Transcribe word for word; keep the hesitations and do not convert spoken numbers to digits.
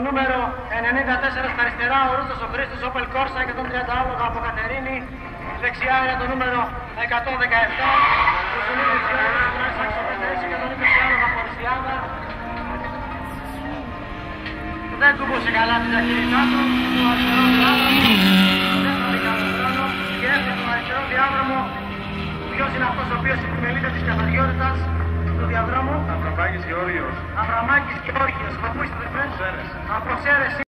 νούμερο ενενήντα τέσσερα στα αριστερά, ο Ρούτος ο Χρήστος, Opel Corsa εκατόν τριάντα άλογα από Κατερίνη. Δεξιά είναι το νούμερο εκατόν δεκαεπτά, το Σουλίδης Γιώργος, το Σάξο πενταέξι, εκατόν είκοσι άλογα από Ρισιάδα. Δεν κούμπωσε καλά την ταχύτητά του, το αριστερό διάδρομο, δεν θα δει καλό χρόνο και έφτασε τον αριστερό διάδρομο. Ποιος είναι αυτός ο οποίος επιμελείται της καθαριότητας του διαδρόμου? Αβραμάκης Γεώργιος. Αβραμάκης Γεώργιος, από πού είστε? Από Σέρες.